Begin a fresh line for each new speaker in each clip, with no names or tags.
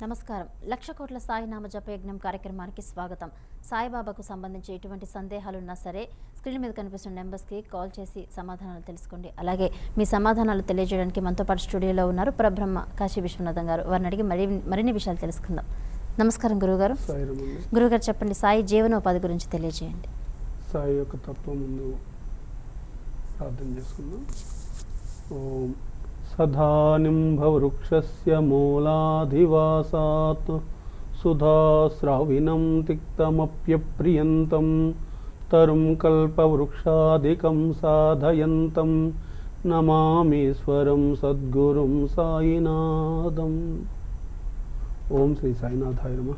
నమస్కారం. లక్ష కోట్ల సాయి నామ జప యజ్ఞం కార్యక్రమానికి స్వాగతం. సాయిబాబాకు సంబంధించి ఎటువంటి సందేహాలు ఉన్నా సరే స్క్రీన్ మీద కనిపిస్తున్న నెంబర్స్కి కాల్ చేసి సమాధానాలు తెలుసుకోండి. అలాగే మీ సమాధానాలు తెలియజేయడానికి మనతో పాటు స్టూడియోలో ఉన్నారు పరబ్రహ్మ కాశీ విశ్వనాథం గారు. వారిని అడిగి మరిన్ని విషయాలు తెలుసుకుందాం. నమస్కారం గురువుగారు. గురువుగారు చెప్పండి, సాయి జీవనోపాధి గురించి తెలియజేయండి.
సాయి యొక్క తత్వం ముందు ప్రార్థన చేసుకుందాం. ఓం సదానింభవృక్షస్య మూలాధివాసాత్ సుధాస్రావినం తిక్తమప్యప్రియంతం తరుం కల్పవృక్షాదికం సాధయంతం నమామీశ్వరం సద్గురుం సాయినాథం. ఓం శ్రీ సాయినాథాయ నమః.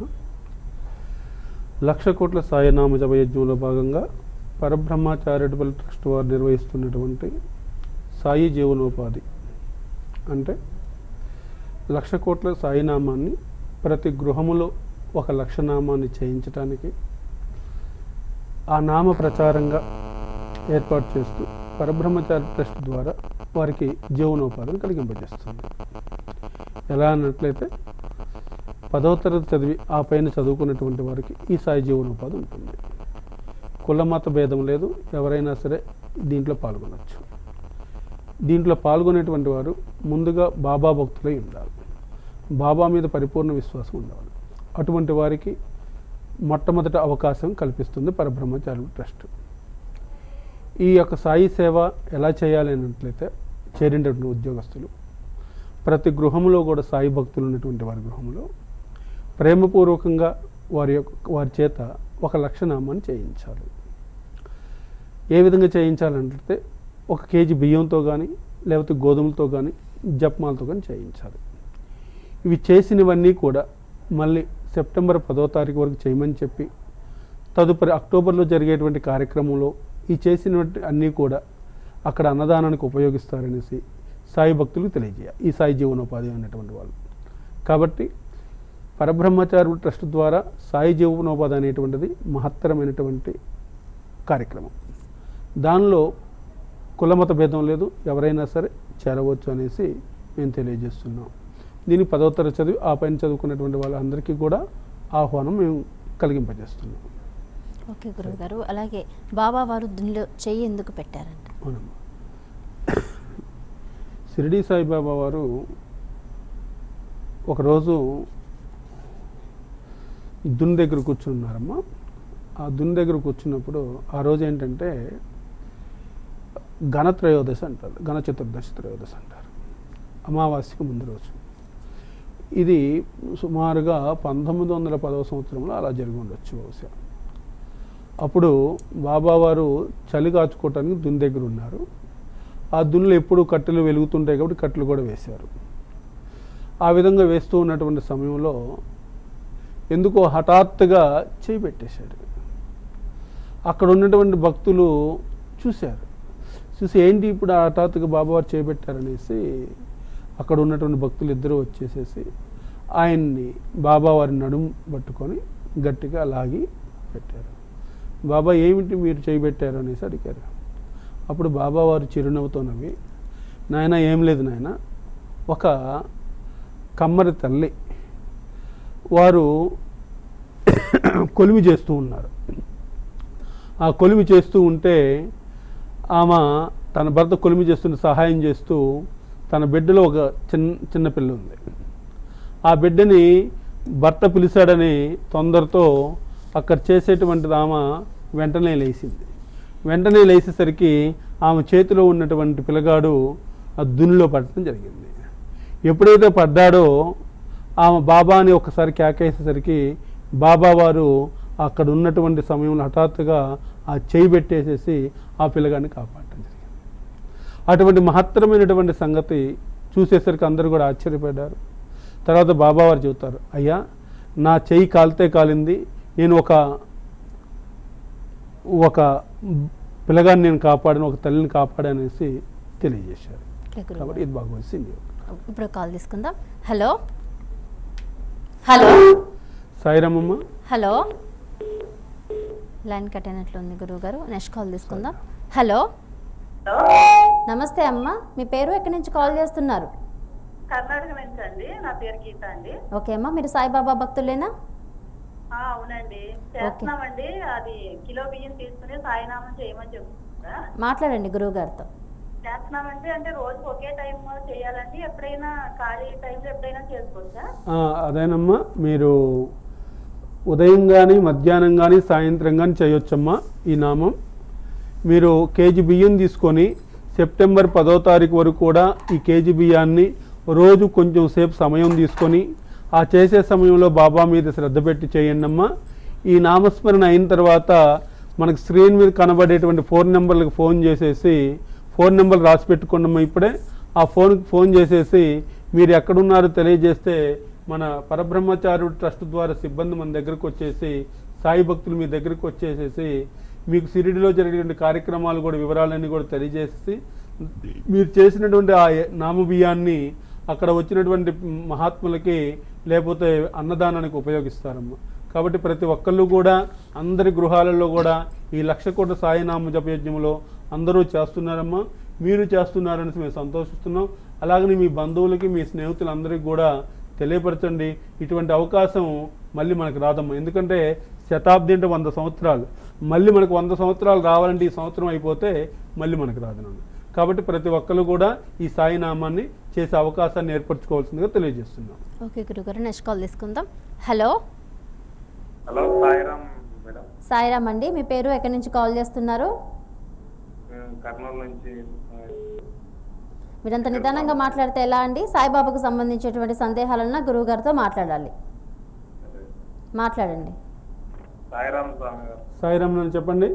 లక్ష కోట్ల సాయినామ జప యజ్ఞంలో భాగంగా పరబ్రహ్మ చారిటబుల్ ట్రస్ట్ వారు నిర్వహిస్తున్నటువంటి సాయి జీవనోపాధి అంటే లక్ష కోట్ల సాయినామాన్ని ప్రతి గృహములో ఒక లక్షనామాన్ని చేయించడానికి ఆ నామ ప్రచారంగా ఏర్పాటు చేస్తూ పరబ్రహ్మచారి ట్రస్ట్ ద్వారా వారికి జీవనోపాధిని కలిగింపజేస్తుంది. ఎలా అన్నట్లయితే 10వ తరగతి చదివి ఆ పైన చదువుకున్నటువంటి వారికి ఈ సాయి జీవనోపాధి ఉంటుంది. కుల మత భేదం లేదు, ఎవరైనా సరే దీంట్లో పాల్గొనవచ్చు. దీంట్లో పాల్గొనేటువంటి వారు ముందుగా బాబా భక్తులై ఉండాలి, బాబా మీద పరిపూర్ణ విశ్వాసం ఉండాలి. అటువంటి వారికి మొట్టమొదటి అవకాశం కల్పిస్తుంది పరబ్రహ్మచారి ట్రస్ట్. ఈ యొక్క సాయి సేవ ఎలా చేయాలి అన్నట్లయితే చేరినటువంటి ఉద్యోగస్తులు ప్రతి గృహంలో కూడా సాయి భక్తులు ఉన్నటువంటి వారి గృహంలో ప్రేమపూర్వకంగా వారి చేత ఒక లక్షనామాన్ని చేయించాలి. ఏ విధంగా చేయించాలంటే 1 కేజీ బియ్యంతో కానీ లేకపోతే గోధుమలతో కానీ జపమాలతో కానీ చేయించాలి. ఇవి చేసినవన్నీ కూడా మళ్ళీ సెప్టెంబర్ 10వ తారీఖు వరకు చేయమని చెప్పి తదుపరి అక్టోబర్లో జరిగేటువంటి కార్యక్రమంలో ఈ చేసినటువంటి అన్నీ కూడా అక్కడ అన్నదానానికి ఉపయోగిస్తారనేసి సాయి భక్తులకు తెలియజేయాలి, ఈ సాయి జీవనోపాధి అనేటువంటి వాళ్ళు. కాబట్టి పరబ్రహ్మచారి ట్రస్ట్ ద్వారా సాయి జీవనోపాధి అనేటువంటిది మహత్తరమైనటువంటి కార్యక్రమం. దానిలో కులమత భేదం లేదు, ఎవరైనా సరే చేరవచ్చు అనేసి మేము తెలియజేస్తున్నాం. దీనికి 10వ తరగతి చదివి ఆ పైన చదువుకున్నటువంటి వాళ్ళందరికీ కూడా ఆహ్వానం మేము కలిగింపజేస్తున్నాం.
ఓకే గురువు గారు. అలాగే బాబా వారు దీనిలో చెయ్యి ఎందుకు పెట్టారంట?
అవునమ్మా, షిరిడి సాయిబాబా వారు ఒకరోజు దున్ దగ్గర కూర్చున్నారమ్మా. ఆ దున్ దగ్గర కూర్చున్నప్పుడు ఆ రోజు ఏంటంటే ఘనత్రయోదశి అంటారు, ఘన చతుర్దశి త్రయోదశి అంటారు, అమావాస్యకు ముందు రోజు. ఇది సుమారుగా 1910వ సంవత్సరంలో అలా జరిగి ఉండొచ్చు బహుశా. అప్పుడు బాబావారు చలి కాచుకోవటానికి దున్ దగ్గర ఉన్నారు. ఆ దున్నులు ఎప్పుడు కట్టెలు వెలుగుతుంటాయి కాబట్టి కట్టెలు కూడా వేశారు. ఆ విధంగా వేస్తూ ఉన్నటువంటి సమయంలో ఎందుకో హఠాత్తుగా చేయి పెట్టేశాడు. అక్కడ ఉన్నటువంటి భక్తులు చూశారు. చూసి ఏంటి ఇప్పుడు హఠాత్తుగా బాబావారు చేపెట్టారనేసి అక్కడ ఉన్నటువంటి భక్తులు ఇద్దరు వచ్చేసేసి ఆయన్ని బాబావారి నడుము పట్టుకొని గట్టిగా లాగి పెట్టారు. బాబా ఏమిటి మీరు చేయబెట్టారు అనేసి అడిగారు. అప్పుడు బాబావారు చిరునవ్వుతో నవ్వి, నాయన ఏం లేదు నాయన, ఒక కమ్మరి తల్లి వారు కొలిమి చేస్తూ ఉన్నారు. ఆ కొలిమి చేస్తూ ఉంటే ఆమె తన భర్త కొలిమి చేస్తున్న సహాయం చేస్తూ తన బిడ్డలో ఒక చిన్న పిల్ల ఉంది. ఆ బిడ్డని భర్త పిలిచాడని తొందరతో అక్కడ చేసేటువంటిది ఆమె వెంటనే లేచింది. వెంటనే లేచేసరికి ఆమె చేతిలో ఉన్నటువంటి పిల్లగాడు ఆ దునిలో పడటం జరిగింది. ఎప్పుడైతే పడ్డాడో ఆమె బాబాని ఒకసారి కేకేసేసరికి బాబావారు అక్కడ ఉన్నటువంటి సమయంలో హఠాత్తుగా ఆ చేయి పెట్టేసేసి ఆ పిల్లగాడిని కాపాడటం జరిగింది. అటువంటి మహత్తరమైనటువంటి సంగతి చూసేసరికి అందరూ కూడా ఆశ్చర్యపడ్డారు. తర్వాత బాబావారు చెబుతారు, అయ్యా నా చెయ్యి కాలితే కాలింది, నేను ఒక పిల్లగాన్ని నేను కాపాడాను, ఒక తల్లిని కాపాడనేసి తెలియజేశారు. కాబట్టి ఇది భగవద్గీత.
ఇప్పుడు కాల్ తీసుకుందాం. Hello hello
Sairamamma.
Hello, line cut అయినట్లుంది గురువు గారు. నెక్స్ట్ కాల్ తీసుకుందాం. హలో, నమస్తే అమ్మ, మీ పేరు ఎక్కడి నుంచి కాల్ చేస్తున్నారు?
కర్ణాటక నుంచి అండి. నా పేరు గీత అండి.
ఓకే అమ్మా, మీరు సాయిబాబా భక్తులేనా?
అవునండి, చేస్తున్నామండి. అది కిలో బియ్యం తీసుకుని సాయినామం చేయమని చెప్తున్నా.
మాట్లాడండి గురువు గారితో.
చేస్తున్నామండి. అంటే రోజు ఒకే టైం చేయాలండి, ఎప్పుడైనా ఖాళీ టైంలో ఎప్పుడైనా చేసుకోవచ్చా?
అదేనమ్మా, మీరు ఉదయం కానీ మధ్యాహ్నం కానీ సాయంత్రం కానీ చేయొచ్చమ్మా ఈ నామం. మీరు కేజీ బియ్యం తీసుకొని సెప్టెంబర్ 10వ తారీఖు వరకు కూడా ఈ కేజీ బియ్యాన్ని రోజు కొంచెం సేపు సమయం తీసుకొని ఆ చేసే సమయంలో బాబా మీద శ్రద్ధ పెట్టి చేయండి అమ్మా. ఈ నామస్మరణ అయిన తర్వాత మనకు స్క్రీన్ మీద కనబడేటువంటి 4 నెంబర్లకు ఫోన్ చేసేసి, 4 నెంబర్లు రాసి పెట్టుకోండమ్మా. ఇప్పుడే ఆ ఫోన్కి ఫోన్ చేసేసి మీరు ఎక్కడున్నారో తెలియజేస్తే మన పరబ్రహ్మచారి ట్రస్ట్ ద్వారా సిబ్బంది మన దగ్గరకు వచ్చేసి, సాయి భక్తులు మీ దగ్గరకు వచ్చేసేసి మీకు షిరిడిలో జరిగేటువంటి కార్యక్రమాలు కూడా వివరాలన్నీ కూడా తెలియజేసి మీరు చేసినటువంటి ఆ నామ బియ్యాన్ని అక్కడ వచ్చినటువంటి మహాత్ములకి లేకపోతే అన్నదానానికి ఉపయోగిస్తారమ్మా. కాబట్టి ప్రతి ఒక్కళ్ళు కూడా అందరి గృహాలలో కూడా ఈ 1,00,000 కోట్ల సాయినామ జపయజ్ఞంలో అందరూ చేస్తున్నారమ్మా. మీరు చేస్తున్నారని మేము సంతోషిస్తున్నాం. అలాగని మీ బంధువులకి మీ స్నేహితులందరికీ కూడా తెలియపరచండి. ఇటువంటి అవకాశం మళ్ళీ మనకు రాదమ్మా. ఎందుకంటే శతాబ్ది అంటే 100 సంవత్సరాలు, మళ్ళీ మనకు 100 సంవత్సరాలు రావాలంటే ఈ సంవత్సరం అయిపోతే మళ్ళీ మనకు రాదనండి. కాబట్టి ప్రతి ఒక్కరు కూడా ఈ సాయినామాన్ని చేసే అవకాశాన్ని ఏర్పరచుకోవాల్సిందిగా తెలియజేస్తున్నాం.
ఓకే గురుగారు, నెక్స్ట్ కాల్ తీసుకుందాం. Hello.
Hello, Sairam madam.
Sairam అండి, మీ పేరు ఎక్కడి నుంచి కాల్ చేస్తున్నారు?
కర్నూలు నుంచి.
మీరంత నిదానంగా మాట్లాడితే ఎలా అండి? సాయిబాబాకు సంబంధించేటువంటి సందేహాలన్నా గురువు గారితో మాట్లాడాలి. మాట్లాడండి.
సాయిరామ్ స్వామి గారు.
సాయిరామ్ అని చెప్పండి.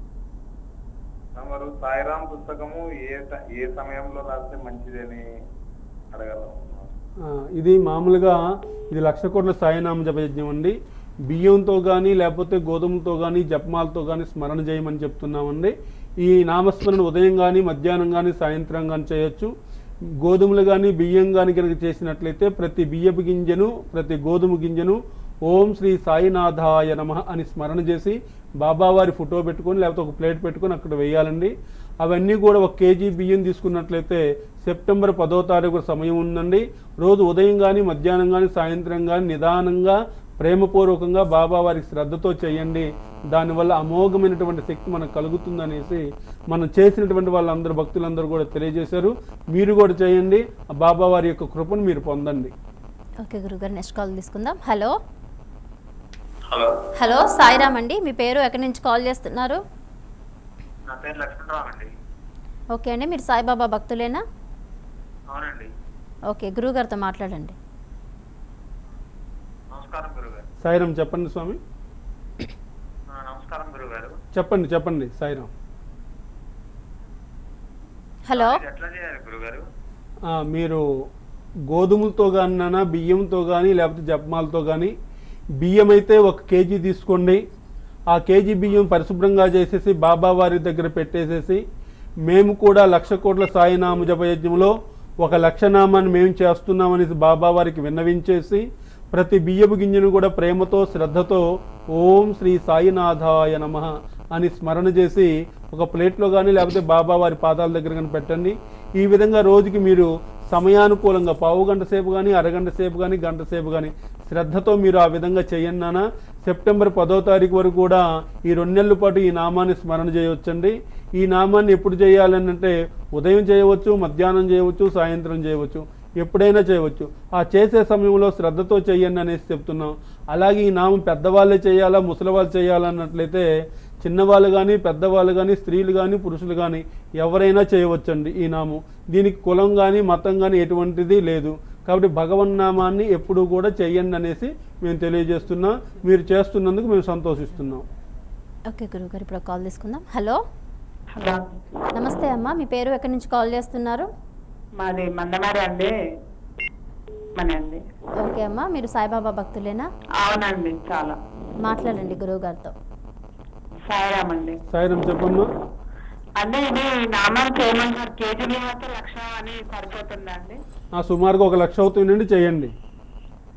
మరి సాయిరామ్ పుస్తకము ఏ సమయంలో రాస్తే మంచిదని అడగలం.
ఇది మామూలుగా ఇది 1,00,000 కోట్ల సాయినామ జపయజ్ఞం అండి. బియ్యంతో కానీ లేకపోతే గోధుమలతో కానీ జపమాలతో కానీ స్మరణ చేయమని చెప్తున్నామండి. ఈ నామస్మరణ ఉదయం కానీ మధ్యాహ్నం కానీ సాయంత్రం కానీ చేయొచ్చు. గోధుమలు కానీ బియ్యం కానీ కనుక చేసినట్లయితే ప్రతి బియ్యపు గింజను ప్రతి గోధుమ గింజను ఓం శ్రీ సాయినాథాయ నమః అని స్మరణ చేసి బాబావారి ఫోటో పెట్టుకొని లేకపోతే ఒక ప్లేట్ పెట్టుకొని అక్కడ వేయాలండి. అవన్నీ కూడా 1 కేజీ బియ్యం తీసుకున్నట్లయితే సెప్టెంబర్ 10వ తారీఖు సమయం ఉందండి. రోజు ఉదయం కానీ మధ్యాహ్నం కానీ సాయంత్రం కానీ నిదానంగా ప్రేమపూర్వకంగా బాబావారికి శ్రద్ధతో చేయండి. దానివల్ల అమోఘమైనటువంటి శక్తి మనకు కలుగుతుందనేసి మనం చేసినటువంటి వాళ్ళందరూ భక్తులందరూ కూడా తెలియజేశారు. మీరు కూడా చేయండి, బాబావారి యొక్క కృపను మీరు పొందండి.
ఓకే గురుగారు, నెక్స్ట్ కాల్ తీసుకుందాం. హలో.
హలో.
హలో, సాయిరామ్ అండి, మీ పేరు ఎక్కడి నుంచి కాల్ చేస్తున్నారు?
నా పేరు లక్ష్మణరావు అండి.
ఓకే అండి, మీరు సాయిబాబా భక్తులేనా?
అవునండి.
ఓకే, గురువు గారితో మాట్లాడండి.
నమస్కారం గురుగారు.
సాయిరామ్ చెప్పండి స్వామి.
నమస్కారం గురుగారు.
చెప్పండి సాయిరామ్.
హలో.
ఎట్లా చేయాలి గురుగారు?
మీరు గోధుమలతో కానీ బియ్యంతో కానీ లేకపోతే జపమాలతో కానీ, బియ్యం అయితే 1 కేజీ తీసుకోండి. ఆ కేజీ బియ్యం పరిశుభ్రంగా చేసేసి బాబావారి దగ్గర పెట్టేసేసి మేము కూడా 1,00,000 కోట్ల సాయినామ జపయజ్ఞంలో 1,00,000 నామాన్ని మేము చేస్తున్నామనేసి బాబావారికి విన్నవించేసి ప్రతి బియ్యపు గింజను కూడా ప్రేమతో శ్రద్ధతో ఓం శ్రీ సాయినాథాయ నమః అని స్మరణ చేసి ఒక ప్లేట్లో కానీ లేకపోతే బాబావారి పాదాల దగ్గర కానీ పెట్టండి. ఈ విధంగా రోజుకి మీరు సమయానుకూలంగా 1/2 గంట సేపు కానీ అరగంట సేపు కానీ గంట సేపు కానీ శ్రద్ధతో మీరు ఆ విధంగా చేయండి నాన్న. సెప్టెంబర్ 10వ తారీఖు వరకు కూడా ఈ 2 నెలల పాటు ఈ నామాన్ని స్మరణ చేయవచ్చండి. ఈ నామాన్ని ఎప్పుడు చేయాలని అంటే ఉదయం చేయవచ్చు, మధ్యాహ్నం చేయవచ్చు, సాయంత్రం చేయవచ్చు, ఎప్పుడైనా చేయవచ్చు. ఆ చేసే సమయంలో శ్రద్ధతో చేయండి అనేసి చెప్తున్నాం. అలాగే ఈ నామం పెద్దవాళ్ళే చేయాలా ముసలివాళ్ళు చేయాలన్నట్లయితే చిన్నవాళ్ళు కానీ పెద్దవాళ్ళు కానీ స్త్రీలు కానీ పురుషులు కానీ ఎవరైనా చేయవచ్చండి ఈ నామం. దీనికి కులం కానీ మతం కానీ ఎటువంటిది లేదు. కాబట్టి భగవన్నామాన్ని ఎప్పుడూ కూడా చెయ్యండి అనేసి మేము తెలియజేస్తున్నాం. మీరు చేస్తున్నందుకు మేము సంతోషిస్తున్నాం.
ఓకే గురుగారు, ఇప్పుడు కాల్ తీసుకుందాం. హలో.
హలో,
నమస్తే అమ్మా, మీ పేరు ఎక్కడి నుంచి కాల్ చేస్తున్నారు?
మాది మందమారి అండి. అండి.
ఓకే అమ్మా, మీరు సాయిబాబా భక్తులేనా?
అవునండి, చాలా.
మాట్లాడండి గురువు గారితో.
సాయిరామ్ అండి.
సాయిరామ్ చెప్పమ్మా.
అంటే ఇది నామం చేయమన్నారు, కేజీ బియ్యం అయితే 1,00,000 అని సరిపోతుందండి?
సుమారుగా 1,00,000 అవుతుందండి, చేయండి.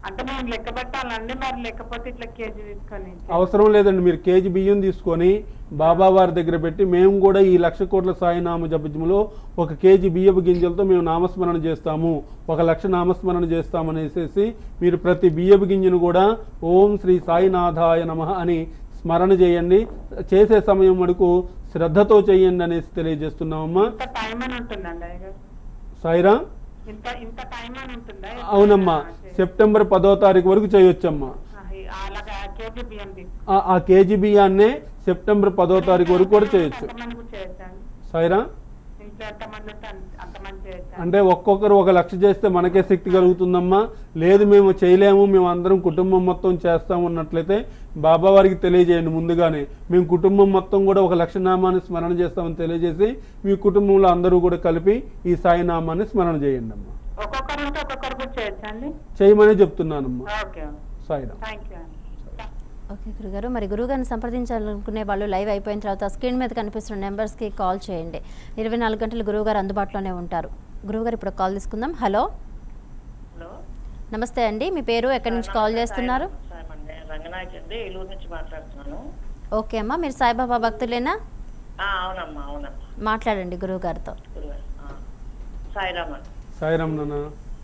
అంటే మేము లెక్క పెట్టాలండి, మరి లేకపోతే ఇట్లా కేజీ తీసుకొని
అవసరం లేదండి. మీరు కేజీ బియ్యం తీసుకొని బాబా వారి దగ్గర పెట్టి, మేము కూడా ఈ 1,00,000 కోట్ల సాయినామ జపజములో 1 కేజీ బియ్యపు గింజలతో మేము నామస్మరణ చేస్తాము, 1,00,000 నామస్మరణ చేస్తామనేసి మీరు ప్రతి బియ్యపు గింజను కూడా ఓం శ్రీ సాయినాథాయ నమః అని స్మరణ చేయండి. చేసే సమయం వరకు శ్రద్ధతో చేయండి అనేసి తెలియజేస్తున్నామమ్మా.
టైం అని ఉంటుందండి అయ్యగారు?
సాయిరా,
ఇంత టైం అని ఉంటుందా?
అవునమ్మా, సెప్టెంబర్ 10వ తారీఖు వరకు చేయొచ్చమ్మా.
అలాగా కేజీ బియ్యం
ఆ కేజీ బియ్యాన్నే సెప్టెంబర్ 10వ తారీఖు వరకు కూడా చేయొచ్చు. సాయిరా, అంటే ఒక్కొక్కరు 1,00,000 చేస్తే మనకే శక్తి కలుగుతుందమ్మా. లేదు మేము చేయలేము, మేము అందరం కుటుంబం మొత్తం చేస్తాము అన్నట్లయితే బాబా వారికి తెలియజేయండి ముందుగానే. మేము కుటుంబం మొత్తం కూడా 1,00,000 నామాన్ని స్మరణ చేస్తామని తెలియజేసి మీ కుటుంబంలో అందరూ కూడా కలిపి ఈ సాయి నామాన్ని స్మరణ చేయండి అమ్మా. చేయమనే చెప్తున్నానమ్మా. సాయిరా.
ఓకే గురుగారు, మరి గురుగారిని సంప్రదించాలనుకునే వాళ్ళు లైవ్ అయిపోయిన తర్వాత స్క్రీన్ మీద కనిపిస్తున్న నెంబర్స్కి కాల్ చేయండి. 24 గంటలు గురువుగారు అందుబాటులోనే ఉంటారు. గురువుగారు ఇప్పుడు కాల్ తీసుకుందాం. హలో, నమస్తే అండి, మీ పేరు, ఎక్కడి నుంచి కాల్ చేస్తున్నారు? ఓకే అమ్మా, మీరు సాయిబాబా భక్తులేనా? మాట్లాడండి గురువుగారితో.
సాయిరామ్ నాన్న.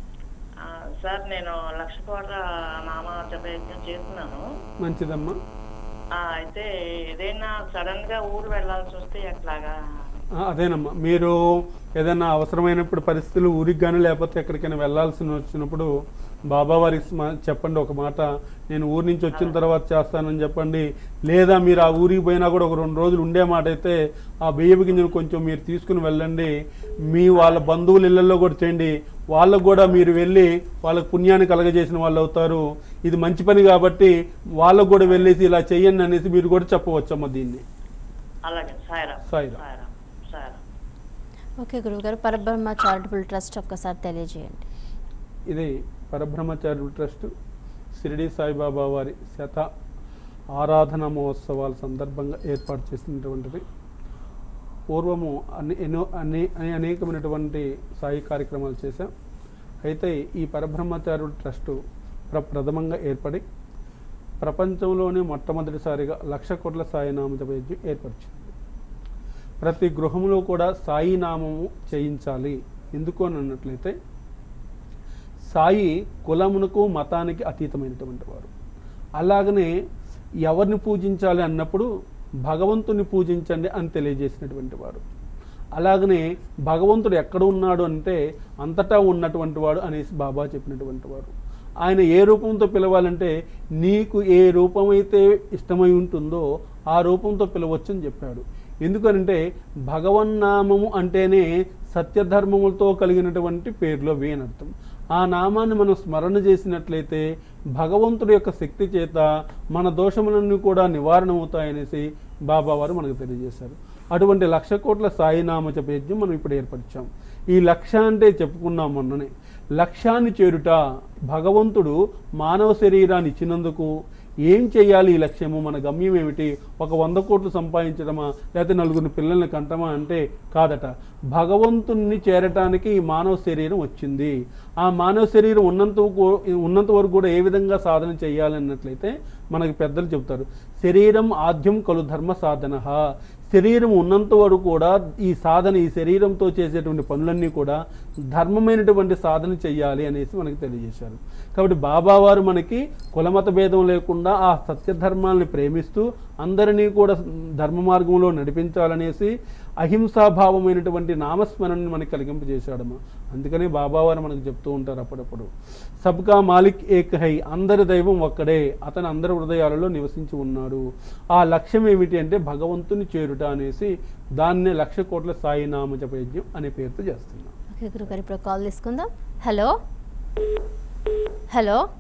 సార్ నేను 1,00,000 కోట్ల నామ జపయజ్ఞం చేస్తున్నాను.
మంచిదమ్మా.
అయితే ఏదైనా సడన్ గా ఊరు వెళ్ళాల్సి వస్తే ఎట్లాగా?
అదేనమ్మా, మీరు ఏదైనా అవసరమైనప్పుడు పరిస్థితులు ఊరికి కానీ లేకపోతే ఎక్కడికైనా వెళ్ళాల్సి వచ్చినప్పుడు బాబా వారికి చెప్పండి ఒక మాట, నేను ఊరి నుంచి వచ్చిన తర్వాత చేస్తానని చెప్పండి. లేదా మీరు ఆ ఊరికి పోయినా కూడా ఒక 2 రోజులు ఉండే మాట అయితే ఆ బియ్యపు గింజను కొంచెం మీరు తీసుకుని వెళ్ళండి. మీ వాళ్ళ బంధువుల ఇళ్లలో కూడా చేయండి. వాళ్ళకు కూడా మీరు వెళ్ళి వాళ్ళకు పుణ్యాన్ని కలగజేసిన వాళ్ళు అవుతారు. ఇది మంచి పని కాబట్టి వాళ్ళకు కూడా వెళ్ళేసి ఇలా చెయ్యండి అనేసి మీరు కూడా చెప్పవచ్చమ్మా దీన్ని. సాయిరామ్.
ఓకే గురువుగారు, పరబ్రహ్మ చారిటబుల్ ట్రస్ట్ ఒక్కసారి తెలియజేయండి.
ఇది పరబ్రహ్మ చారిటబుల్ ట్రస్ట్ షిరిడి సాయిబాబా వారి శత ఆరాధన మహోత్సవాల సందర్భంగా ఏర్పాటు చేసినటువంటిది. పూర్వము అనేకమైనటువంటి సాయి కార్యక్రమాలు చేశాం. అయితే ఈ పరబ్రహ్మచారుడు ట్రస్టు ప్రథమంగా ఏర్పడి ప్రపంచంలోనే మొట్టమొదటిసారిగా 1,00,000 కోట్ల సాయి నామ జపయజ్ఞం ఏర్పరిచింది. ప్రతి గృహంలో కూడా సాయి నామము చేయించాలి. ఎందుకు అని అన్నట్లయితే సాయి కులమునకు మతానికి అతీతమైనటువంటి వారు. అలాగనే ఎవరిని పూజించాలి అన్నప్పుడు భగవంతుని పూజించండి అని తెలియజేసినటువంటి వారు. అలాగనే భగవంతుడు ఎక్కడ ఉన్నాడు అంటే అంతటా ఉన్నటువంటి వాడు అనేసి బాబా చెప్పినటువంటి వారు. ఆయన ఏ రూపంతో పిలవాలంటే నీకు ఏ రూపమైతే ఇష్టమై ఉంటుందో ఆ రూపంతో పిలవచ్చు అని చెప్పాడు. ఎందుకనంటే భగవన్నామము అంటేనే సత్యధర్మములతో కలిగినటువంటి పేర్లో వేనర్థం. ఆ నామాన్ని మనం స్మరణ చేసినట్లయితే భగవంతుడి యొక్క శక్తి చేత మన దోషములన్నీ కూడా నివారణ అవుతాయనేసి బాబావారు మనకు తెలియజేశారు. అటువంటి 1,00,000 కోట్ల సాయినామ జపయజ్ఞం మనం ఇప్పుడు ఏర్పరిచాం. ఈ లక్ష్య అంటే చెప్పుకున్నాం మొన్ననే, లక్ష్యాన్ని చేరుట. భగవంతుడు మానవ శరీరాన్ని ఇచ్చినందుకు ఏం చేయాలి? ఈ లక్ష్యము, మన గమ్యం ఏమిటి? ఒక 100 కోట్లు సంపాదించడమా, లేకపోతే 4 పిల్లల్ని కంటమా అంటే కాదట. భగవంతుణ్ణి చేరటానికి ఈ మానవ శరీరం వచ్చింది. ఆ మానవ శరీరం ఉన్నంత వరకు కూడా ఏ విధంగా సాధన చేయాలన్నట్లయితే మనకి పెద్దలు చెబుతారు, శరీరం ఆద్యం కలు ధర్మ సాధన. శరీరం ఉన్నంత వరకు కూడా ఈ సాధన, ఈ శరీరంతో చేసేటువంటి పనులన్నీ కూడా ధర్మమైనటువంటి సాధన చెయ్యాలి అనేసి మనకి తెలియజేశారు. కాబట్టి బాబావారు మనకి కులమత భేదం లేకుండా ఆ సత్యధర్మాలని ప్రేమిస్తూ అందరినీ కూడా ధర్మ మార్గంలో నడిపించాలనేసి అహింసాభావమైనటువంటి నామస్మరణని మనకి కలిగింపజేశాడమ్మా. అందుకనే బాబావారు మనకు చెప్తూ ఉంటారు అప్పుడప్పుడు, సబ్కా మాలిక్ ఏక్ హై, అందరి దైవం ఒక్కడే, అతను అందరి హృదయాలలో నివసించి ఉన్నాడు. ఆ లక్ష్యం ఏమిటి అంటే భగవంతుని చేరుట అనేసి దాన్నే 1,00,000 కోట్ల సాయి నామ జపయజ్ఞం అనే పేరుతో చేస్తున్నాం.
ఓకే గురుగారు, ఇప్పుడు కాల్ తీసుకుందాం. హలో హలో,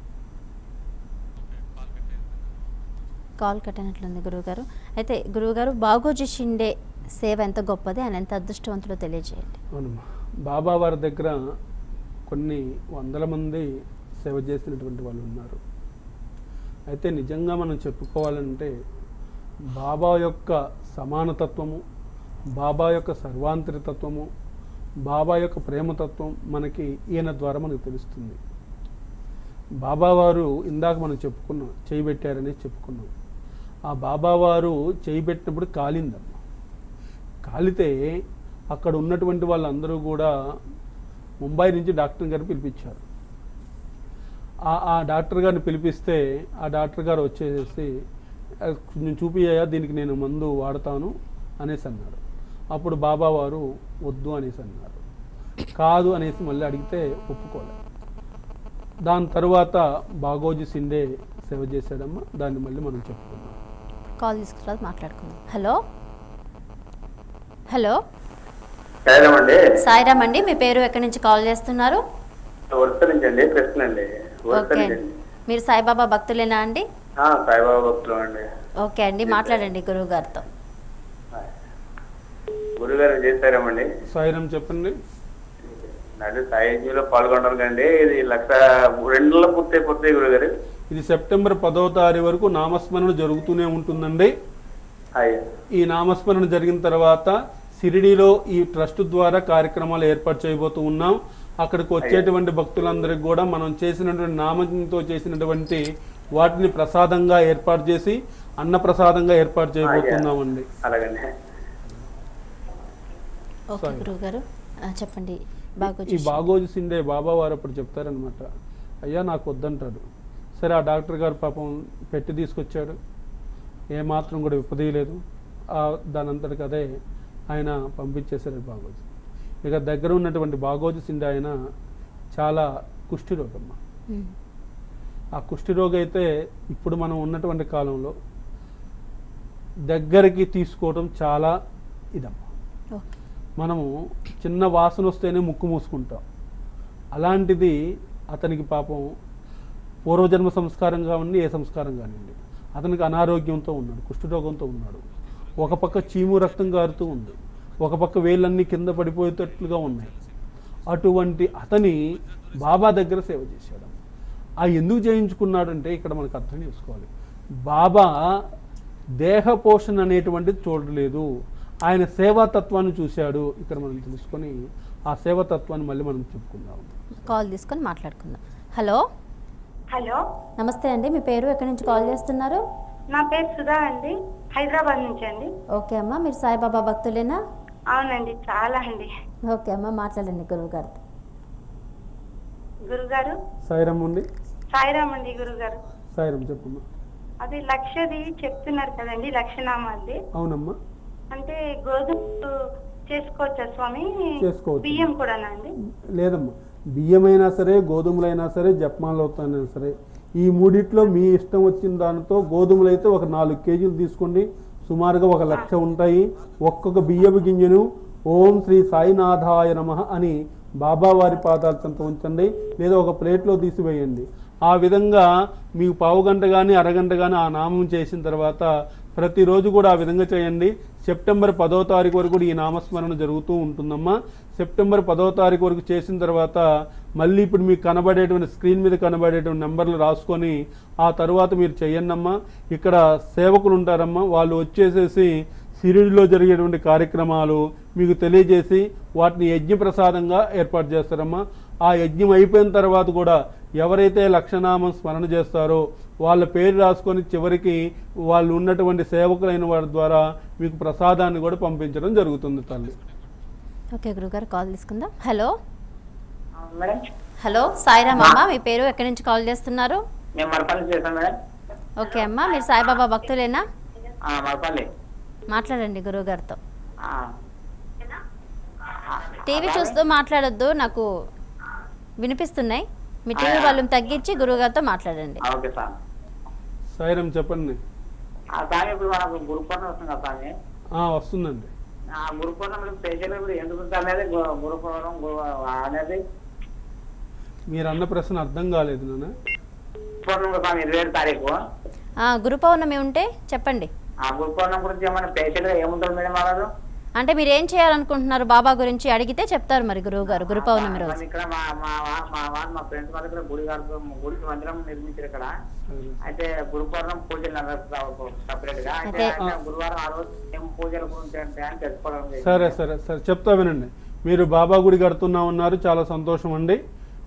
కాల్ కట్ అయినట్లుంది గురువుగారు. అయితే గురువుగారు, బాగోజీ షిండే సేవ ఎంత గొప్పది, ఆయన ఎంత అదృష్టవంతుడో తెలియజేయండి.
అవునమ్మా, బాబా వారి దగ్గర కొన్ని వందల మంది సేవ చేసినటువంటి వాళ్ళు ఉన్నారు. అయితే నిజంగా మనం చెప్పుకోవాలంటే బాబా యొక్క సమానతత్వము, బాబా యొక్క సర్వాంతరితత్వము, బాబా యొక్క ప్రేమతత్వం మనకి ఈయన ద్వారా మనకు తెలుస్తుంది. బాబావారు ఇందాక మనం చెప్పుకున్నాం, చేయి పెట్టారనేది చెప్పుకున్నాం. ఆ బాబావారు చేయి పెట్టినప్పుడు కాలిందమ్మ. కాలితే అక్కడ ఉన్నటువంటి వాళ్ళందరూ కూడా ముంబై నుంచి డాక్టర్ గారు పిలిపించారు. ఆ డాక్టర్ గారిని పిలిపిస్తే ఆ డాక్టర్ గారు వచ్చేసి కొంచెం చూపియ్యా, దీనికి నేను మందు వాడతాను అనేసి అన్నారు. అప్పుడు బాబావారు వద్దు అనేసి అన్నారు. కాదు అనేసి మళ్ళీ అడిగితే ఒప్పుకోలేదు. దాని తర్వాత బాగోజీ సిండే సేవ చేశాడమ్మా. దాన్ని మళ్ళీ మనం చెప్పుకుందాం.
కాల్ తీసుకురాదు, మాట్లాడుకుందాం. హలో హలో సాయిరామ్ అండి, మీ పేరు ఎక్కడి నుంచి కాల్ చేస్తున్నారు?
కృష్ణ అండి.
ఓకే అండి, మీరు సాయిబాబా భక్తులేనా అండి?
సాయిబాబా భక్తులు అండి.
ఓకే అండి, మాట్లాడండి గురువు గారితో.
గురుగారు చేశారామండి.
సాయిరామ్ చెప్పండి.
నాడు సాయిజీలో పాల్గొంటారు కండి. ఇది 1,02,000 పూర్తయిపోతాయి గురుగారు.
ఇది సెప్టెంబర్ 10వ తారీఖు వరకు నామస్మరణ జరుగుతూనే ఉంటుందండి. ఈ నామస్మరణ జరిగిన తర్వాత షిరిడీలో ఈ ట్రస్ట్ ద్వారా కార్యక్రమాలు ఏర్పాటు చేయబోతూ ఉన్నాం. అక్కడికి వచ్చేటువంటి భక్తులందరికీ కూడా మనం చేసినటువంటి నామంతో చేసినటువంటి వాటిని ప్రసాదంగా ఏర్పాటు చేసి అన్నప్రసాదంగా ఏర్పాటు చేయబోతున్నామండి.
ఓకే గురువు గారు చెప్పండి.
ఈ బాగోజీ సిండే బాబా వారు అప్పుడు చెప్తారనమాట, అయ్యా నాకు వద్దంటాడు. సరే ఆ డాక్టర్ గారు పాపం పెట్టి తీసుకొచ్చాడు, ఏమాత్రం కూడా విప్పదీయలేదు. దాని అంతటికి అదే ఆయన పంపించేశారు బాగోజీ. ఇక దగ్గర ఉన్నటువంటి బాగోజీ సిండే ఆయన చాలా కుష్ఠిరోగమ్మ. ఆ కుష్ఠిరోగ అయితే ఇప్పుడు మనం ఉన్నటువంటి కాలంలో దగ్గరికి తీసుకోవడం చాలా ఇదమ్మా. మనము చిన్న వాసన వస్తేనే ముక్కు మూసుకుంటాం. అలాంటిది అతనికి పాపం పూర్వజన్మ సంస్కారం కానివ్వండి, ఏ సంస్కారం కానివ్వండి, అతనికి అనారోగ్యంతో ఉన్నాడు, కుష్ఠరోగంతో ఉన్నాడు. ఒక పక్క చీము రక్తం కారుతూ ఉంది, ఒక పక్క వేళ్ళన్నీ కింద పడిపోయేటట్లుగా ఉన్నాయి. అటువంటి అతని బాబా దగ్గర సేవ చేశాడు. ఎందుకు చేయించుకున్నాడంటే ఇక్కడ మనకు అర్థం చేసుకోవాలి. బాబా దేహ పోషణ అనేటువంటిది చూడలేదు, ఆయన సేవాతత్వాన్ని చూశాడు. ఇక్కడ మనం తెలుసుకొని ఆ సేవాతత్వాన్ని మళ్ళీ మనం చెప్పుకుందాం.
కాల్ తీసుకొని మాట్లాడుకుందాం. హలో
హలో
నమస్తే అండి, మీ పేరు ఎక్కడి నుంచి కాల్ చేస్తున్నారు?
నా పేరు సుధా అండి, హైదరాబాద్ నుంచి అండి.
ఓకే అమ్మా, మీరు సాయిబాబా భక్తులేనా?
అవునండి, చాలా అండి.
ఓకే అమ్మా, మాట్లాడండి గురువు గారితో.
గురుగారు
సాయిరామ్ అండి.
సాయిరామ్ అండి గురుగారు.
సాయిరామ్ చెప్పమ్మా.
అది లక్షది చెప్తున్నారు కదండి, లక్షనామాది.
అవునమ్మా.
అంటే గోధుమలు చేసుకోవచ్చా స్వామి?
చేసుకోవచ్చు.
బియ్యం కూడానా అండి?
లేదమ్మా, బియ్యమైనా సరే, గోధుమలైనా సరే, జపమాలవుతాయినా సరే, ఈ మూడిట్లో మీ ఇష్టం వచ్చిన దానితో గోధుమలు అయితే ఒక 4 కేజీలు తీసుకోండి, సుమారుగా 1,00,000 ఉంటాయి. ఒక్కొక్క బియ్యపు గింజను ఓం శ్రీ సాయినాథాయ నమః అని బాబావారి పాదాల చెంత ఉంచండి, లేదా ఒక ప్లేట్లో తీసివేయండి. ఆ విధంగా మీకు పావుగంట కానీ అరగంట కానీ ఆ నామం చేసిన తర్వాత ప్రతిరోజు కూడా ఆ విధంగా చేయండి. సెప్టెంబర్ 10వ తారీఖు వరకు కూడా ఈ నామస్మరణ జరుగుతూ ఉంటుందమ్మా. సెప్టెంబర్ 10వ తారీఖు వరకు చేసిన తర్వాత మళ్ళీ ఇప్పుడు మీకు కనబడేటువంటి స్క్రీన్ మీద కనబడేటువంటి నెంబర్లు రాసుకొని ఆ తర్వాత మీరు చెయ్యండమ్మా. ఇక్కడ సేవకులు ఉంటారమ్మా, వాళ్ళు వచ్చేసేసి షిరిడీలో జరిగేటువంటి కార్యక్రమాలు మీకు తెలియజేసి వాటిని యజ్ఞప్రసాదంగా ఏర్పాటు చేస్తారమ్మా. ఆ యజ్ఞం అయిపోయిన తర్వాత కూడా ఎవరైతే లక్షనామం స్మరణ చేస్తారో వాళ్ళ పేరు రాసుకొని చివరికి వాళ్ళు ఉన్నటువంటి సేవకులైన వారి ద్వారా మీకు ప్రసాదాన్ని కూడా పంపించడం జరుగుతుంది తల్లి.
ఓకే గురుగారు, కాల్ తీసుకుందాం. Hello
madam.
హలో సాయిరామ్ అమ్మ, మీ పేరు ఎక్కడి నుంచి కాల్ చేస్తున్నారు?
మేము మరపల్లి చేస్తాం మేడం.
ఓకే అమ్మా, మీరు సాయిబాబా భక్తులేనా?
మరపల్లి.
మాట్లాడండి గురువు గారితో. టీవీ చూస్తూ మాట్లాడొద్దు, నాకు వినిపిస్తున్నాయి. మీ టీవీ వాల్యూమ్ తగ్గించి గురువు గారితో మాట్లాడండి.
Okay sir.
సాయిరామ్ చెప్పండి.
స్వామి ఇప్పుడు మనకు గురుపూర్ణం వస్తుంది కదా స్వామి?
వస్తుందండి.
ఆ గురుపూర్ణం స్పెషల్ ఇప్పుడు ఎందుకు అనేది గురుపూర్ణం అనేది
మీరు అన్న ప్రశ్న అర్థం కాలేదు నాన్న.
పూర్ణం స్వామి 27వ తారీఖు
గురు పౌర్ణమి ఉంటే చెప్పండి.
ఆ గురుపూర్ణం గురించి ఏమైనా స్పెషల్ గా ఏముంటుంది మేడం ఆ రోజు?
అంటే మీరు ఏం చేయాలనుకుంటున్నారు బాబా గురించి అడిగితే చెప్తారు మరి గురువు గారు. గురు పౌర్ణమి రోజు
ఇక్కడ మా ఫ్రెండ్స్ వాళ్ళ ఇక్కడ గుడికి మందిరం నిర్మించారు ఇక్కడ. అయితే గురుపౌర్ణం పూజలు సపరేట్ గా అయితే గురువారం ఆ రోజు ఏం పూజల గురించి అంటే అని తెలుసుకోవడం.
సరే సరే సరే చెప్తా వినండి. మీరు బాబా గుడి కడుతున్నా ఉన్నారు, చాలా సంతోషం అండి.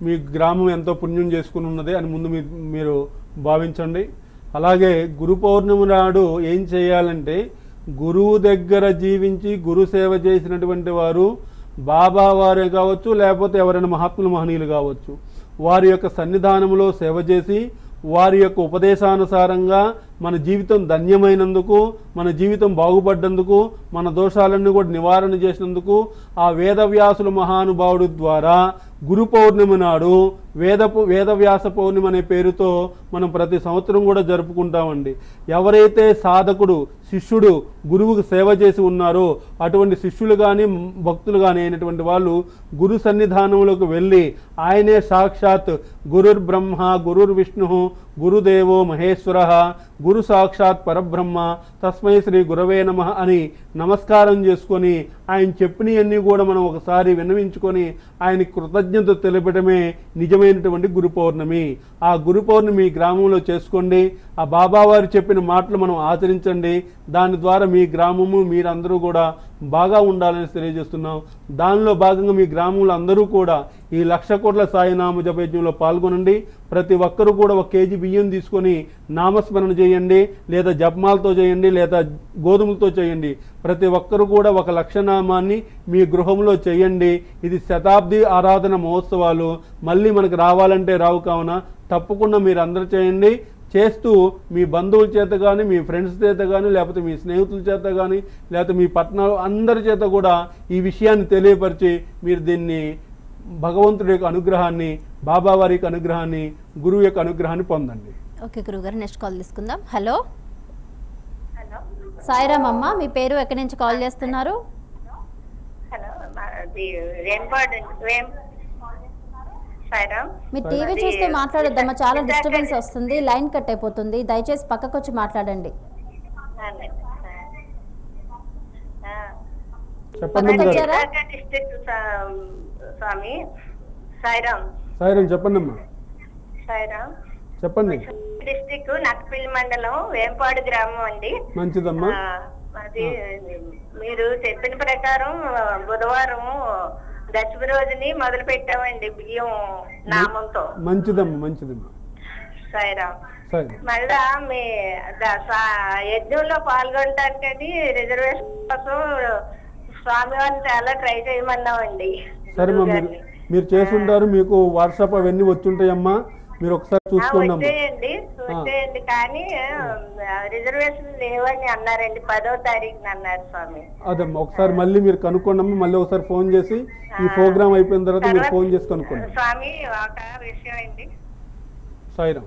మీ గ్రామం ఎంతో పుణ్యం చేసుకుని ఉన్నది అని ముందు మీరు భావించండి. అలాగే గురు పౌర్ణమి నాడు ఏం చేయాలంటే గురువు దగ్గర జీవించి గురు సేవ చేసినటువంటి వారు బాబా వారే కావచ్చు, లేకపోతే ఎవరైనా మహాత్ములు మహనీయులు కావచ్చు, వారి యొక్క సన్నిధానంలో సేవ చేసి వారి యొక్క ఉపదేశానుసారంగా మన జీవితం ధన్యమైనందుకు, మన జీవితం బాగుపడ్డందుకు, మన దోషాలన్నీ కూడా నివారణ చేసినందుకు ఆ వేదవ్యాసుల మహానుభావుడు ద్వారా గురు పౌర్ణమి నాడు వేదవ్యాస పౌర్ణమి అనే పేరుతో మనం ప్రతి సంవత్సరం కూడా జరుపుకుంటామండి. ఎవరైతే సాధకుడు శిష్యుడు గురువుకు సేవ చేసి ఉన్నారో అటువంటి శిష్యులు కానీ భక్తులు కానీ అయినటువంటి వాళ్ళు గురు సన్నిధానంలోకి వెళ్ళి ఆయనే సాక్షాత్ గురుర్ బ్రహ్మ గురుర్ విష్ణు గురుదేవో మహేశ్వర గురు సాక్షాత్ పరబ్రహ్మ తస్మై శ్రీ గురవే నమః అని నమస్కారం చేసుకొని ఆయన చెప్పినవన్నీ కూడా మనం ఒకసారి విన్నవించుకొని ఆయనకి కృతజ్ఞత తెలిపడమే నిజమైనటువంటి గురు పౌర్ణమి. ఆ గురు పౌర్ణమి గ్రామంలో చేసుకోండి. ఆ బాబావారు చెప్పిన మాటలు మనం ఆచరించండి. దాని ద్వారా మీ గ్రామము మీరందరూ కూడా బాగా ఉండాలని తెలియజేస్తున్నాం. దానిలో భాగంగా మీ గ్రామంలో అందరూ కూడా ఈ 1,00,000 కోట్ల సాయినామ జపయజ్ఞంలో పాల్గొనండి. ప్రతి ఒక్కరూ కూడా 1 కేజీ బియ్యం తీసుకొని నామస్మరణ చేయండి, లేదా జపమాలతో చేయండి, లేదా గోధుమలతో చేయండి. ప్రతి ఒక్కరూ కూడా 1,00,000 నామాన్ని మీ గృహంలో చేయండి. ఇది శతాబ్ది ఆరాధన మహోత్సవాలు మళ్ళీ మనకు రావాలంటే రావు కావున తప్పకుండా మీరు అందరూ చేయండి. చేస్తూ మీ బంధువుల చేత కానీ, మీ ఫ్రెండ్స్ చేత కానీ, లేకపోతే మీ స్నేహితుల చేత కానీ, లేకపోతే మీ పట్టణాలు అందరి చేత కూడా ఈ విషయాన్ని తెలియపరిచి మీరు దీన్ని భగవంతుడి యొక్క అనుగ్రహాన్ని, బాబావారి యొక్క అనుగ్రహాన్ని, గురువు యొక్క అనుగ్రహాన్ని పొందండి.
ఓకే గురుగారు, నెక్స్ట్ కాల్ తీసుకుందాం. హలో
హలో
సాయిరామ్ అమ్మ, మీ పేరు ఎక్కడి నుంచి కాల్ చేస్తున్నారు?
హలో మాది వేంపాడు సాయిరామ్.
మీ టీవీ చూస్తే మాట్లాడొద్దమ్మా, చాలా డిస్టర్బెన్స్ వస్తుంది, లైన్ కట్ అయిపోతుంది. దయచేసి పక్కకు వచ్చి మాట్లాడండి.
చెప్పండి
డిస్ట్రిక్ట్ స్వామి సాయిరామ్.
సాయిరామ్ చెప్పండి అమ్మా.
సాయిరామ్
చెప్పండి.
డిస్ట్రిక్ట్ నక్కపల్లి మండలం వేంపాడు గ్రామం అండి.
మంచిదమ్మా.
అది మీరు చెప్పిన ప్రకారం బుధవారం దశమి రోజుని మొదలు పెట్టామండి బియ్యం నామంతో.
మంచిదమ్మా మంచిదమ్మా.
సాయిరామ్.
సరే
మళ్ళా మీ యజ్ఞంలో పాల్గొనటానికి రిజర్వేషన్ కోసం స్వామి వారిని చాలా ట్రై చేయమన్నామండి.
సరే మా మీరు చేసుంటారు, మీకు వాట్సాప్ అవన్నీ వచ్చుంటాయమ్మా, మీరు ఒకసారి చూసుకోండి.
వచ్చేయండి కానీ రిజర్వేషన్ లేవని అన్నారండి, 10వ తారీఖున అన్నారు స్వామి.
అదమ్మా ఒకసారి మళ్ళీ మీరు కనుక్కోండి అమ్మా, మళ్ళీ ఒకసారి ఫోన్ చేసి ఈ ప్రోగ్రామ్ అయిపోయిన తర్వాత మీరు ఫోన్ చేసి కనుక్కోండి.
స్వామి ఒక విషయం అండి.
సాయిరామ్.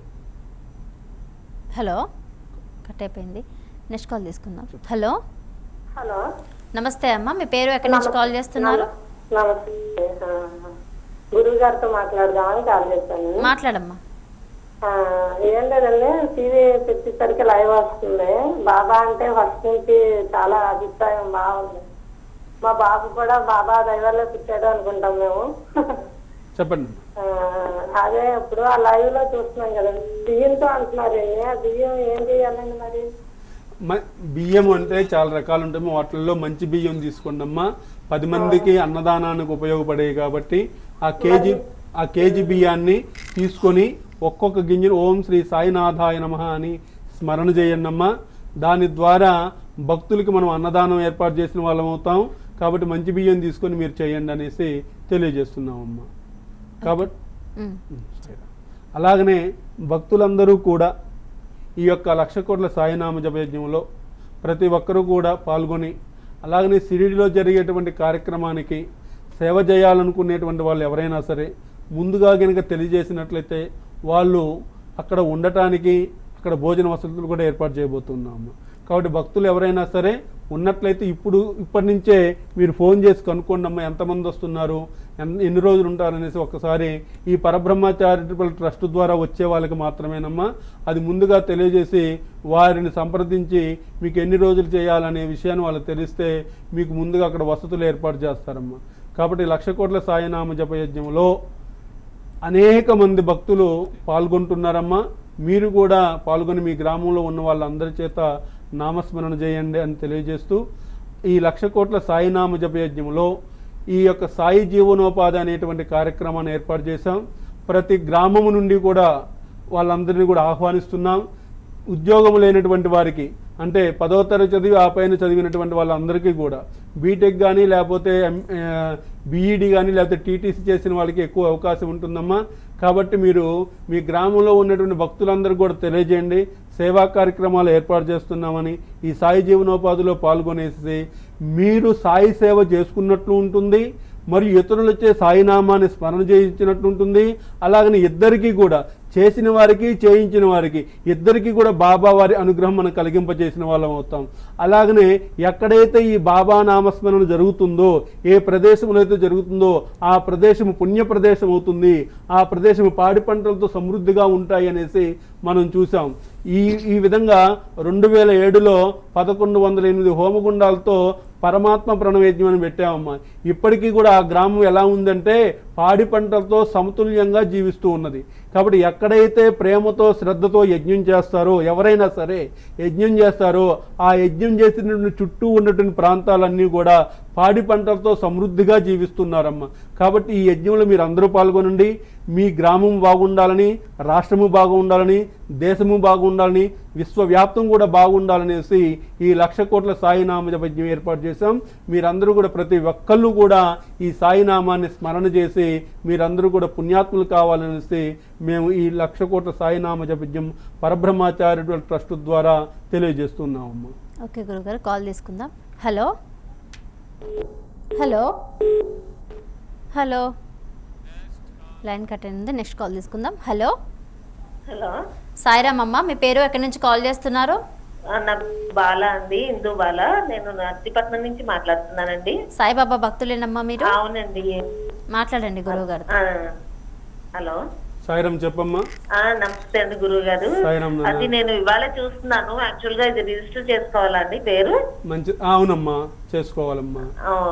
హలో కట్ అయిపోయింది, నెక్స్ట్ కాల్ తీసుకుందాం. హలో
హలో
నమస్తే అమ్మ, మీ పేరు ఎక్కడి నుంచి కాల్ చేస్తున్నారు?
నమస్తే, గురువు గారితో మాట్లాడదామని కాల్ చేస్తాను.
మాట్లాడమ్మా.
ఏం లేదండి, టీవీ పెట్టేసరికి లైవ్ వస్తుంది. బాబా అంటే ఫస్ట్ నుంచి చాలా అభిప్రాయం బాగుంది. మా బాబు కూడా బాబా దైవాల్లో పుట్టాడు అనుకుంటాం మేము.
చెప్పండి.
అదే ఇప్పుడు ఆ లైవ్ లో చూస్తున్నాం కదండి, బియ్యంతో అంటున్నారు. బియ్యం ఏం చేయాలండి మరి?
బియ్యం అంటే చాలా రకాలు ఉంటాయి, వాటిల్లో మంచి బియ్యం తీసుకోండి అమ్మా. 10 మందికి అన్నదానానికి ఉపయోగపడేవి కాబట్టి ఆ కేజీ బియ్యాన్ని తీసుకొని ఒక్కొక్క గింజను ఓం శ్రీ సాయినాథాయ నమః అని స్మరణ చేయండి అమ్మా. దాని ద్వారా భక్తులకి మనం అన్నదానం ఏర్పాటు చేసిన వాళ్ళం అవుతాం. కాబట్టి మంచి బియ్యం తీసుకొని మీరు చేయండి అనేసి తెలియజేస్తున్నామమ్మా. కాబట్టి అలాగనే భక్తులందరూ కూడా ఈ యొక్క 1,00,000 కోట్ల సాయినామ జపయజ్ఞంలో ప్రతి ఒక్కరూ కూడా పాల్గొని, అలాగనే షిరిడీలో జరిగేటువంటి కార్యక్రమానికి సేవ చేయాలనుకునేటువంటి వాళ్ళు ఎవరైనా సరే ముందుగా కనుక తెలియజేసినట్లయితే వాళ్ళు అక్కడ ఉండటానికి అక్కడ భోజన వసతులు కూడా ఏర్పాటు చేయబోతున్నాము. కాబట్టి భక్తులు ఎవరైనా సరే ఉన్నట్లయితే ఇప్పటి నుంచే మీరు ఫోన్ చేసి కనుక్కోండి అమ్మా, ఎంతమంది వస్తున్నారు, ఎన్ని రోజులు ఉంటారనేసి. ఒక్కసారి ఈ పరబ్రహ్మ చారిటబుల్ ట్రస్ట్ ద్వారా వచ్చే వాళ్ళకి మాత్రమేనమ్మా. అది ముందుగా తెలియజేసి వారిని సంప్రదించి మీకు ఎన్ని రోజులు చేయాలనే విషయాన్ని వాళ్ళకి తెలిస్తే మీకు ముందుగా అక్కడ వసతులు ఏర్పాటు చేస్తారమ్మా. కాబట్టి 1,00,000 కోట్ల సాయినామ జపయజ్ఞంలో అనేక మంది భక్తులు పాల్గొంటున్నారమ్మా. మీరు కూడా పాల్గొని మీ గ్రామంలో ఉన్న వాళ్ళందరి చేత నామస్మరణ చేయండి అని తెలియజేస్తూ ఈ 1,00,000 కోట్ల సాయినామ జపయజ్ఞంలో ఈ యొక్క సాయి జీవనోపాధి అనేటువంటి కార్యక్రమాన్ని ఏర్పాటు చేశాం. ప్రతి గ్రామము నుండి కూడా వాళ్ళందరినీ కూడా ఆహ్వానిస్తున్నాం. ఉద్యోగం లేనటువంటి వారికి, అంటే 10వ తరగతి చదివి ఆ పైన చదివినటువంటి వాళ్ళందరికీ కూడా బీటెక్ కానీ లేకపోతే బీఈడి కానీ లేకపోతే టీటీసీ చేసిన వాళ్ళకి ఎక్కువ అవకాశం ఉంటుందమ్మా. కాబట్టి మీరు మీ గ్రామంలో ఉన్నటువంటి భక్తులందరూ కూడా తెలియజేయండి, సేవా కార్యక్రమాలు ఏర్పాటు చేస్తున్నామని. ఈ సాయి జీవనోపాధిలో పాల్గొనేసి మీరు సాయి సేవ చేసుకున్నట్లు ఉంటుంది, మరియు ఇతరులు వచ్చే సాయినామాన్ని స్మరణ చేయించినట్టు ఉంటుంది. అలాగని ఇద్దరికీ కూడా, చేసిన వారికి చేయించిన వారికి ఇద్దరికీ కూడా బాబా వారి అనుగ్రహం మనం కలిగింపజేసిన వాళ్ళం అవుతాం. అలాగనే ఎక్కడైతే ఈ బాబా నామస్మరణ జరుగుతుందో, ఏ ప్రదేశంలో అయితే జరుగుతుందో ఆ ప్రదేశం పుణ్య ప్రదేశం అవుతుంది, ఆ ప్రదేశం పాడి పంటలతో సమృద్ధిగా ఉంటాయి అనేసి మనం చూసాం. ఈ విధంగా 2007లో 1108 హోమగుండాలతో పరమాత్మ ప్రణవయజ్ఞం అని పెట్టామమ్మా. ఇప్పటికీ కూడా ఆ గ్రామం ఎలా ఉందంటే పాడి పంటలతో సమతుల్యంగా జీవిస్తూ ఉన్నది. కాబట్టి ఎక్కడైతే ప్రేమతో శ్రద్ధతో యజ్ఞం చేస్తారో, ఎవరైనా సరే యజ్ఞం చేస్తారో, ఆ యజ్ఞం చేసినటువంటి చుట్టూ ఉన్నటువంటి ప్రాంతాలన్నీ కూడా పాడి పంటలతో సమృద్ధిగా జీవిస్తున్నారమ్మా. కాబట్టి ఈ యజ్ఞంలో మీరు అందరూ పాల్గొనండి. మీ గ్రామం బాగుండాలని, రాష్ట్రము బాగుండాలని, దేశము బాగుండాలని, విశ్వవ్యాప్తం కూడా బాగుండాలనేసి ఈ 1,00,000 కోట్ల సాయినామ జపయజ్ఞం ఏర్పాటు చేశాం. మీరందరూ కూడా ప్రతి ఒక్కళ్ళు కూడా ఈ సాయినామాన్ని స్మరణ చేసి మీరందరూ కూడా పుణ్యాత్ములు కావాలనేసి మేము ఈ 1,00,000 కోట్ల సాయినామ జపయజ్ఞం పరబ్రహ్మచారి ట్రస్ట్ ద్వారా తెలియజేస్తున్నామమ్మా.
ఓకే గురుగారు, కాల్ తీసుకుందాం. Hello hello hello, line cut అయింది. నెక్స్ట్ కాల్ తీసుకుందాం. హలో
హలో,
సాయిరామ్ అమ్మ, మీ పేరు ఎక్కడి నుంచి కాల్ చేస్తున్నారు?
నా బాల అండి, హిందూ బాల. నేను నర్సీపట్నం నుంచి మాట్లాడుతున్నానండి.
సాయిబాబా భక్తులేనమ్మా మీరు?
అవునండి.
మాట్లాడండి గురువు గారు.
హలో
సాయిరామ్ చెప్పమ్మా.
నమస్తే అండి గురువు గారు. అది నేను ఇవాళ చూస్తున్నాను. యాక్చువల్ గా ఇది రిజిస్టర్ చేసుకోవాలండి పేరు?
మంచి, అవునమ్మా చేసుకోవాలమ్మా.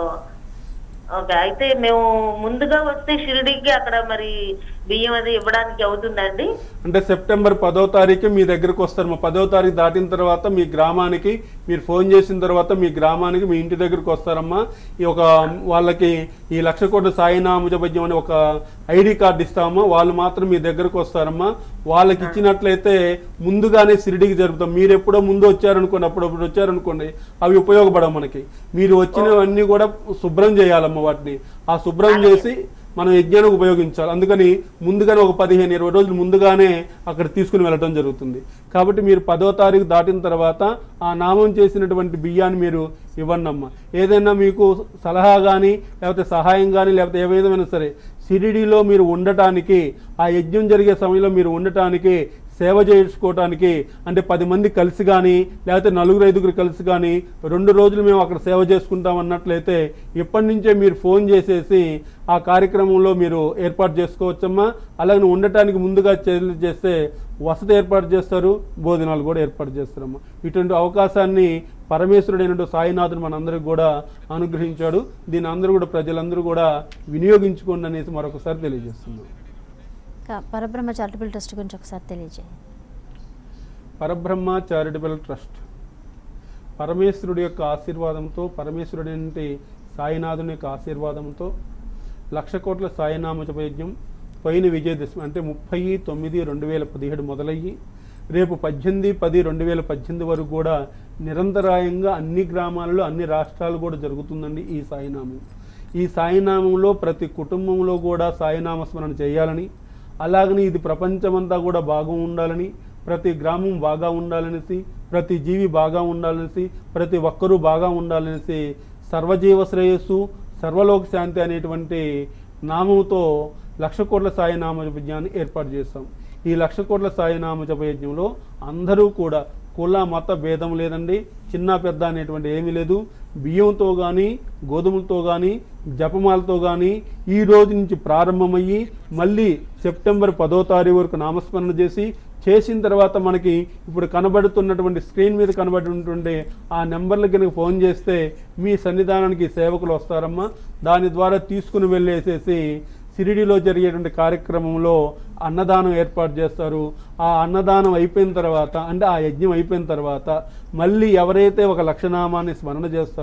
ఓకే, అయితే మేము ముందుగా వస్తే షిరిడీకి అక్కడ మరి బియ్యం అది ఇవ్వడానికి అవుతుందండి?
అంటే సెప్టెంబర్ 10వ తారీఖు మీ దగ్గరకు వస్తారమ్మా. 10వ తారీఖు దాటిన తర్వాత మీ గ్రామానికి మీరు ఫోన్ చేసిన తర్వాత మీ గ్రామానికి మీ ఇంటి దగ్గరకు వస్తారమ్మా. ఈ వాళ్ళకి ఈ 1,00,000 కోట్ల సాయినామ జపయజ్ఞం అని ఒక ఐడి కార్డు ఇస్తామమ్మా. వాళ్ళు మాత్రం మీ దగ్గరకు వస్తారమ్మా. వాళ్ళకి ఇచ్చినట్లయితే ముందుగానే షిరిడీకి జరుపుతాం. మీరు ఎప్పుడో ముందు వచ్చారనుకోండి, అప్పుడప్పుడు వచ్చారనుకోండి, అవి ఉపయోగపడవు మనకి. మీరు వచ్చినవన్నీ కూడా శుభ్రం చేయాలమ్మా. వాటిని ఆ శుభ్రం చేసి మనం యజ్ఞానికి ఉపయోగించాలి. అందుకని ముందుగానే ఒక 15-20 రోజులు ముందుగానే అక్కడ తీసుకుని వెళ్ళడం జరుగుతుంది. కాబట్టి మీరు 10వ తారీఖు దాటిన తర్వాత ఆ నామం చేసినటువంటి బియ్యాన్ని మీరు ఇవ్వండి అమ్మ. ఏదైనా మీకు సలహా కానీ లేకపోతే సహాయం కానీ లేకపోతే ఏ విధమైనా సరే షిరిడీలో మీరు ఉండటానికి, ఆ యజ్ఞం జరిగే సమయంలో మీరు ఉండటానికి, సేవ చేసుకోవటానికి, అంటే 10 మంది కలిసి కానీ లేకపోతే 4-5 కలిసి కానీ 2 రోజులు మేము అక్కడ సేవ చేసుకుంటాం అన్నట్లయితే ఇప్పటి నుంచే మీరు ఫోన్ చేసేసి ఆ కార్యక్రమంలో మీరు ఏర్పాటు చేసుకోవచ్చమ్మా. అలాగే ఉండటానికి ముందుగా చర్యలు చేస్తే వసతి ఏర్పాటు చేస్తారు, భోజనాలు కూడా ఏర్పాటు చేస్తారమ్మా. ఇటువంటి అవకాశాన్ని పరమేశ్వరుడైన సాయినాథుడు మనందరికి కూడా అనుగ్రహించాడు. దీని అందరూ కూడా ప్రజలందరూ కూడా వినియోగించుకోండి అనేసి మరొకసారి తెలియజేస్తున్నాం.
పరబ్రహ్మ చారిటబుల్ ట్రస్ట్ గురించి ఒకసారి తెలియజేయండి.
పరబ్రహ్మ చారిటబుల్ ట్రస్ట్ పరమేశ్వరుడి యొక్క ఆశీర్వాదంతో, పరమేశ్వరుడి సాయినాథుని యొక్క ఆశీర్వాదంతో 1,00,000 కోట్ల సాయినామ జపయజ్ఞం పైన విజయదశమి అంటే 30/9/2017 మొదలయ్యి రేపు 18/10/2018 వరకు కూడా నిరంతరాయంగా అన్ని గ్రామాలలో అన్ని రాష్ట్రాలు కూడా జరుగుతుందండి ఈ సాయినామం. ఈ సాయినామంలో ప్రతి కుటుంబంలో కూడా సాయినామ స్మరణ చేయాలని, అలాగని ఇది ప్రపంచమంతా కూడా బాగా ఉండాలని, ప్రతి గ్రామం బాగా ఉండాలనేసి, ప్రతి జీవి బాగా ఉండాలనేసి, ప్రతి ఒక్కరూ బాగా ఉండాలనేసి సర్వజీవ శ్రేయస్సు సర్వలోక శాంతి అనేటువంటి నామంతో 1,00,000 కోట్ల సాయినామ జపయజ్ఞాన్ని ఏర్పాటు చేస్తాం. ఈ 1,00,000 కోట్ల సాయినామ జపయజ్ఞంలో అందరూ కూడా కుల మత భేదం లేదండి, చిన్న పెద్ద అనేటువంటి ఏమీ లేదు. బియ్యంతో కానీ గోధుమలతో కానీ జపమాలతో కానీ ఈ రోజు నుంచి ప్రారంభమయ్యి మళ్ళీ సెప్టెంబర్ 10వ తారీఖు వరకు నామస్మరణ చేసిన తర్వాత మనకి ఇప్పుడు కనబడుతున్నటువంటి స్క్రీన్ మీద కనబడుతున్నటువంటి ఆ నెంబర్లకి కనుక ఫోన్ చేస్తే మీ సన్నిధానానికి సేవకులు వస్తారమ్మా. దాని ద్వారా తీసుకుని వెళ్ళేసేసి షిరిడీలో జరిగేటువంటి కార్యక్రమంలో అన్నదానం ఏర్పాటు చేస్తారు. ఆ అన్నదానం అయిపోయిన తర్వాత, అంటే ఆ యజ్ఞం అయిపోయిన తర్వాత మళ్ళీ ఎవరైతే ఒక లక్షనామాన్ని స్మరణ చేస్తారో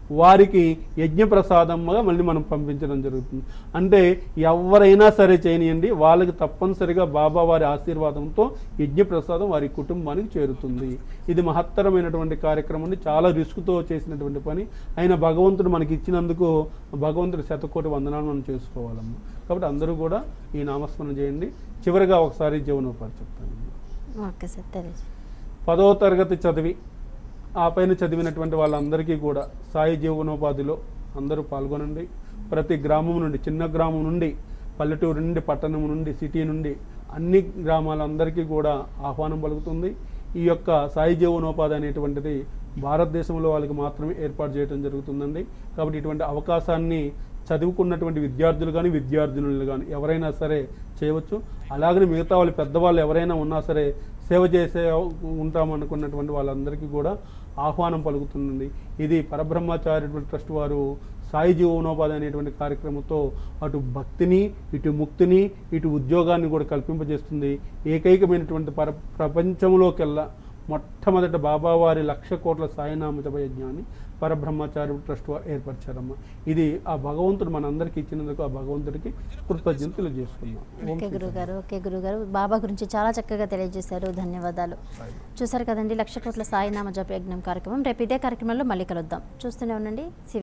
వారికి యజ్ఞప్రసాదంగా మళ్ళీ మనం పంపించడం జరుగుతుంది. అంటే ఎవరైనా సరే చేయనియండి, వాళ్ళకి తప్పనిసరిగా బాబా వారి ఆశీర్వాదంతో యజ్ఞప్రసాదం వారి కుటుంబానికి చేరుతుంది. ఇది మహత్తరమైనటువంటి కార్యక్రమం, చాలా రిస్క్తో చేసినటువంటి పని. అయినా భగవంతుడు మనకి ఇచ్చినందుకు భగవంతుడి శతకోటి వందనాలు మనం చేసుకోవాలమ్మా. కాబట్టి అందరూ కూడా ఈ నామస్మరణ చేయండి. చివరిగా ఒకసారి జీవనోపాధి చెప్తాను.
ఓకే సార్, తెలియదు.
10వ తరగతి చదివి ఆ పైన చదివినటువంటి వాళ్ళందరికీ కూడా సాయి జీవనోపాధిలో అందరూ పాల్గొనండి. ప్రతి గ్రామం నుండి, చిన్న గ్రామం నుండి, పల్లెటూరు నుండి, పట్టణం నుండి, సిటీ నుండి అన్ని గ్రామాలందరికీ కూడా ఆహ్వానం పలుకుతుంది. ఈ యొక్క సాయి జీవనోపాధి అనేటువంటిది భారతదేశంలో వాళ్ళకి మాత్రమే ఏర్పాటు చేయడం జరుగుతుందండి. కాబట్టి ఇటువంటి అవకాశాన్ని చదువుకున్నటువంటి విద్యార్థులు కానీ విద్యార్థినులు కానీ ఎవరైనా సరే చేయవచ్చు. అలాగనే మిగతా వాళ్ళు పెద్దవాళ్ళు ఎవరైనా ఉన్నా సరే సేవ చేసే ఉంటామనుకున్నటువంటి వాళ్ళందరికీ కూడా ఆహ్వానం పలుకుతుందండి. ఇది పరబ్రహ్మ చారిటబుల్ ట్రస్ట్ వారు సాయి జీవనోపాధి అనేటువంటి కార్యక్రమంతో అటు భక్తిని, ఇటు ముక్తిని, ఇటు ఉద్యోగాన్ని కూడా కల్పింపజేస్తుంది. ఏకైకమైనటువంటి ప్రపంచంలోకెల్లా మొట్టమొదట బాబావారి 1,00,000 కోట్ల సాయినామ జప యజ్ఞాన్ని పరబ్రహ్మచారి ట్రస్ట్ వారు ఏర్పరిచారమ్మా. ఇది ఆ భగవంతుడు మనందరికీ ఇచ్చినందుకు ఆ భగవంతుడికి కృతజ్ఞతలు చేసుకున్నాం.
ఓకే గురుగారు, బాబా గురించి చాలా చక్కగా తెలియజేశారు. ధన్యవాదాలు. చూసారు కదండి 1,00,000 కోట్ల సాయినామ జప యజ్ఞం కార్యక్రమం. రేపు ఇదే కార్యక్రమంలో మళ్ళీ కలుద్దాం. చూస్తూనే ఉండండి.